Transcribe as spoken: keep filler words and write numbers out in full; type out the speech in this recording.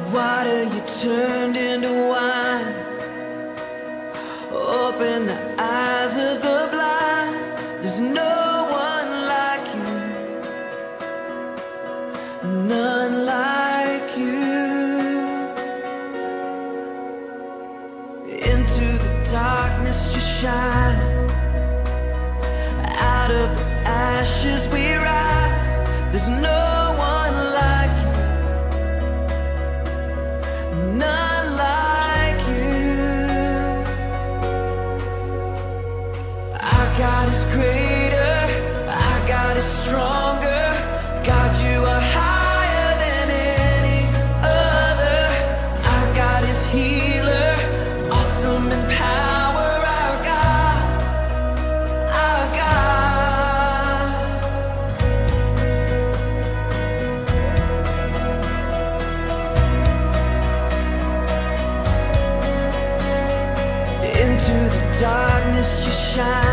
water you turned into wine. Open the eyes of the blind. There's no one like you, none like you. Into the darkness you shine. Out of the ashes we rise. There's no one like you, none like you. Our God is greater, our God is stronger. God, you are higher than any other. Our God is healer, awesome in power. Our God, our God. Into the darkness you shine.